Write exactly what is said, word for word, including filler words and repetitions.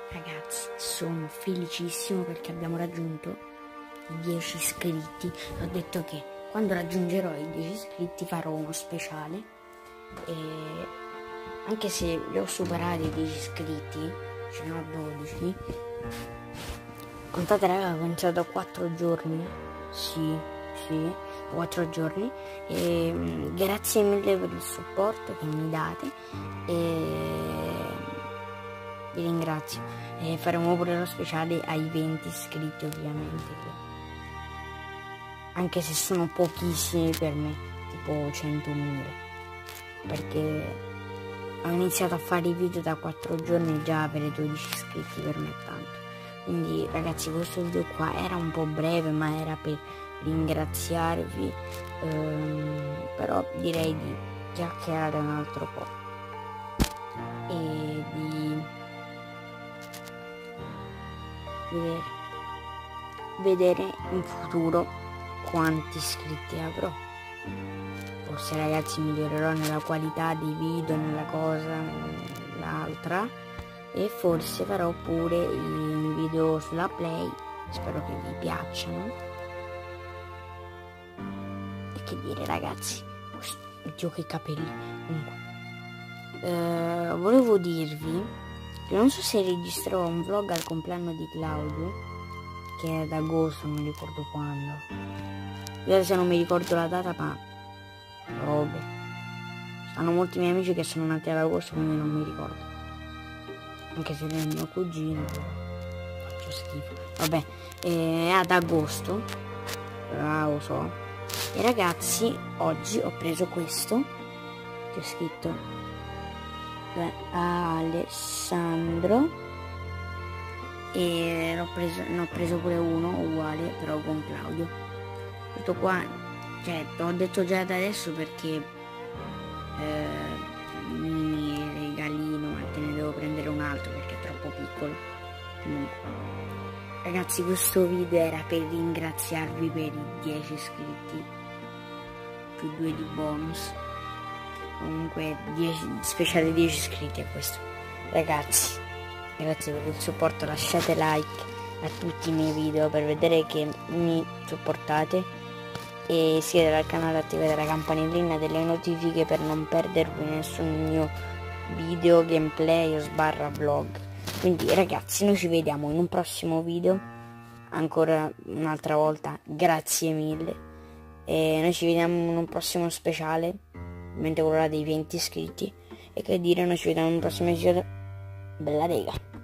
Ragazzi, sono felicissimo perché abbiamo raggiunto i dieci iscritti. Ho detto che quando raggiungerò i dieci iscritti farò uno speciale, e anche se li ho superati i dieci iscritti, ce ne ho dodici. Contate raga, ho cominciato quattro giorni. Sì, sì, quattro giorni. E mh, grazie mille per il supporto che mi date. E vi ringrazio, e faremo pure lo speciale ai venti iscritti, ovviamente, anche se sono pochissimi per me, tipo centomila, perché ho iniziato a fare i video da quattro giorni e già avere dodici iscritti per me è tanto. Quindi ragazzi, questo video qua era un po' breve, ma era per ringraziarvi, ehm, però direi di chiacchierare un altro po' e di vedere, vedere in futuro quanti iscritti avrò. Forse ragazzi migliorerò nella qualità dei video, nella cosa, nell'altra, e forse farò pure i video sulla Play. Spero che vi piacciono. E che dire ragazzi, oddio che capelli. Comunque eh, volevo dirvi, non so se registrerò un vlog al compleanno di Claudio, che è ad agosto, non mi ricordo quando. Io se non mi ricordo la data, ma robe. Stanno molti miei amici che sono nati ad agosto, quindi non mi ricordo. Anche se è mio cugino, faccio schifo. Vabbè, è ad agosto. Ah, lo so. E ragazzi, oggi ho preso questo, che ho scritto Alessandro, e l'ho preso, ne ho preso pure uno uguale però con Claudio. Tutto qua, cioè l'ho detto già da adesso perché eh, mini regalino, ma te ne devo prendere un altro perché è troppo piccolo. Comunque ragazzi, questo video era per ringraziarvi per i dieci iscritti più due di bonus. Comunque dieci, speciale dieci iscritti a questo. Ragazzi, grazie per il supporto, lasciate like a tutti i miei video per vedere che mi supportate, e iscrivetevi al canale, attivate la campanellina delle notifiche per non perdervi nessun mio video, gameplay o sbarra vlog. Quindi ragazzi, noi ci vediamo in un prossimo video. Ancora un'altra volta grazie mille, e noi ci vediamo in un prossimo speciale, mentre quello là dei venti iscritti. E che dire, noi ci vediamo in un prossimo video. Bella rega.